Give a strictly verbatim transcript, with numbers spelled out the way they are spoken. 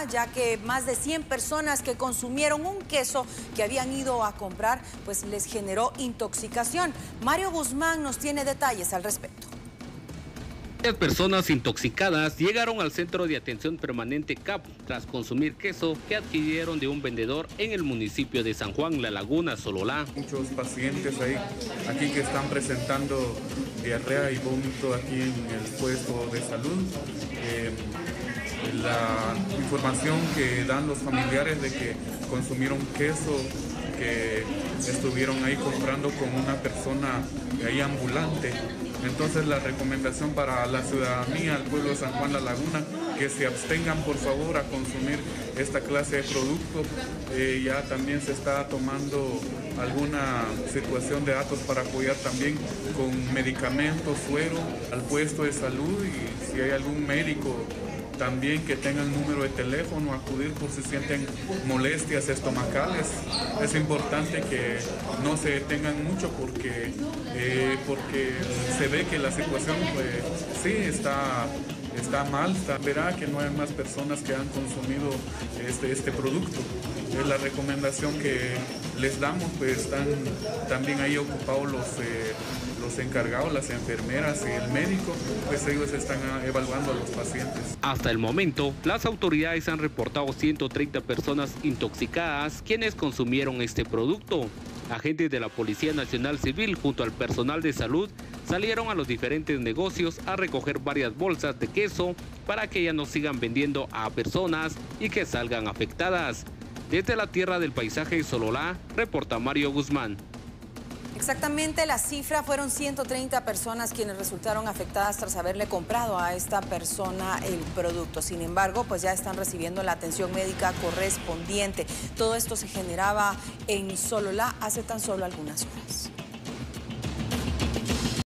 Sololá, ya que más de cien personas que consumieron un queso que habían ido a comprar, pues les generó intoxicación. Mario Guzmán nos tiene detalles al respecto. Las personas intoxicadas llegaron al Centro de Atención Permanente C A P tras consumir queso que adquirieron de un vendedor en el municipio de San Juan, La Laguna, Sololá. Muchos pacientes ahí, aquí que están presentando diarrea y vómito aquí en el puesto de salud. Eh, la información que dan los familiares de que consumieron queso, que estuvieron ahí comprando con una persona ahí ambulante. Entonces la recomendación para la ciudadanía, al pueblo de San Juan La Laguna, que se abstengan por favor a consumir esta clase de productos. Eh, ya también se está tomando alguna situación de datos para apoyar también con medicamentos, suero al puesto de salud, y si hay algún médico también que tenga el número de teléfono, acudir por si sienten molestias estomacales. Es importante que no se detengan mucho porque, eh, porque se ve que la situación pues, sí está, está mal. Está, verá que no hay más personas que han consumido este, este producto. Es la recomendación que les damos, pues están también ahí ocupados los, eh, los encargados, las enfermeras y el médico, pues ellos están evaluando a los pacientes. Hasta el momento, las autoridades han reportado ciento treinta personas intoxicadas quienes consumieron este producto. Agentes de la Policía Nacional Civil junto al personal de salud salieron a los diferentes negocios a recoger varias bolsas de queso para que ya no sigan vendiendo a personas y que salgan afectadas. Desde la tierra del paisaje de Sololá, reporta Mario Guzmán. Exactamente, la cifra fueron ciento treinta personas quienes resultaron afectadas tras haberle comprado a esta persona el producto. Sin embargo, pues ya están recibiendo la atención médica correspondiente. Todo esto se generaba en Sololá hace tan solo algunas horas.